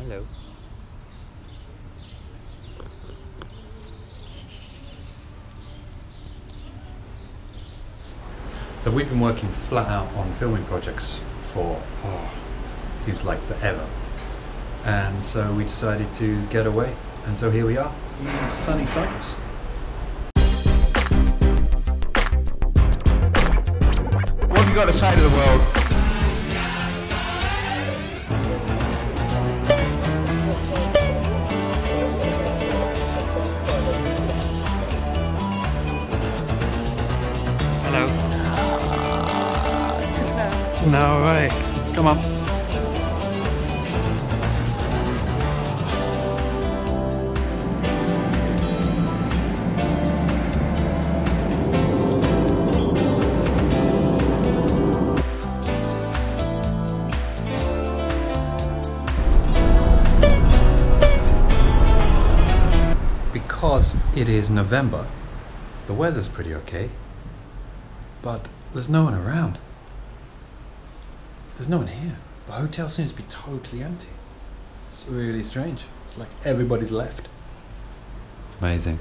Hello. So we've been working flat out on filming projects for, seems like forever. And so we decided to get away. And so here we are in sunny Cyprus. What have you got to say to the world? Hello. No way. Come on. Because it is November, the weather's pretty okay, but there's no one around. There's no one here. The hotel seems to be totally empty. It's really strange. It's like everybody's left. It's amazing.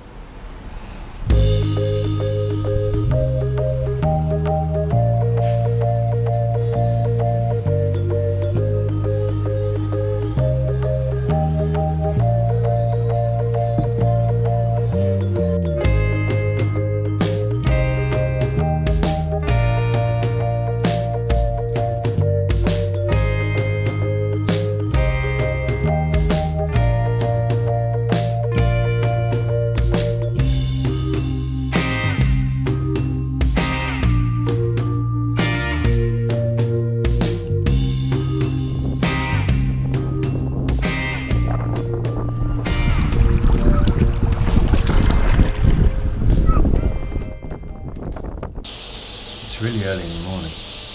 It's really early in the morning,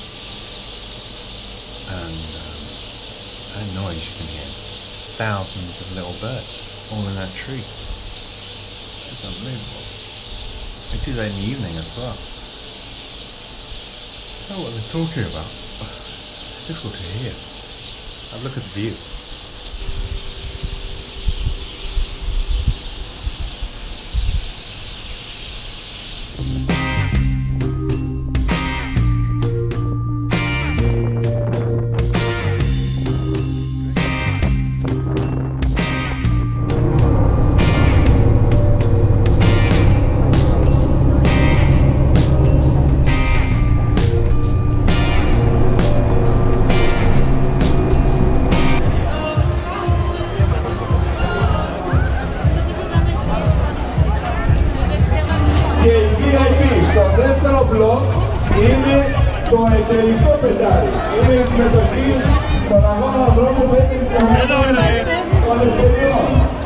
and that noise you can hear. Thousands of little birds all in that tree. It's unbelievable. They do that in the evening as well. I don't know what they're talking about. It's difficult to hear. Have a look at the view. Και η VIP στο δεύτερο μπλοκ είναι το εταιρικό πεντάρι. Είναι η συμμετοχή στον αγώνα δρόμου με την οικονομία των εταιριών.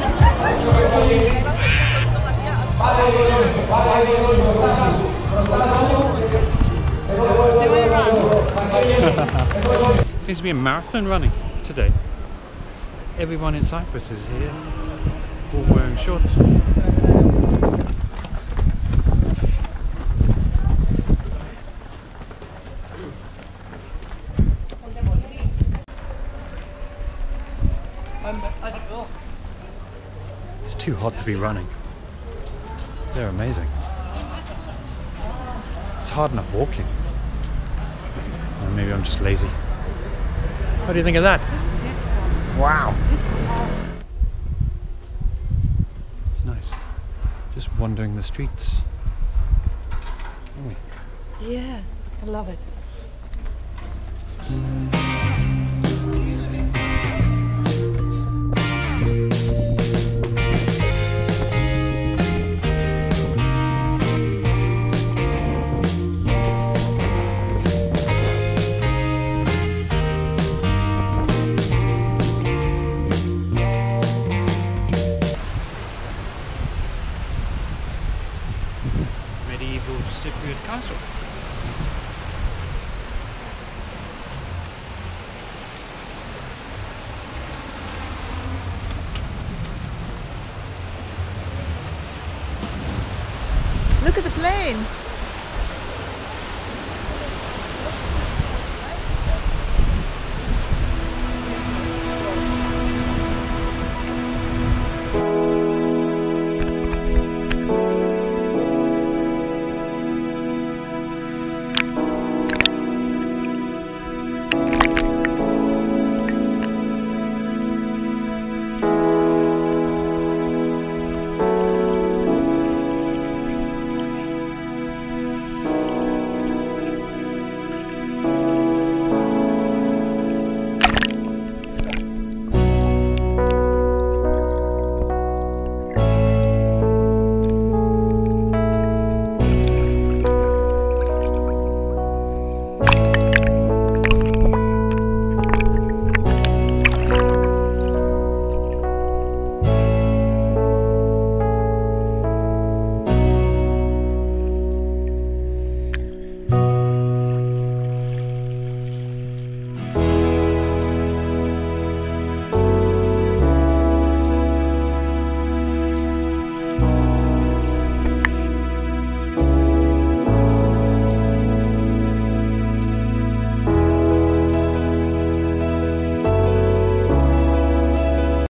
Seems to be a marathon running today. Everyone in Cyprus is here, all wearing shorts. It's too hot to be running. They're amazing. It's hard enough walking. Or maybe I'm just lazy. What do you think of that? Wow. It's nice. Just wandering the streets. Yeah, I love it. Medieval Cypriot castle. Look at the plane.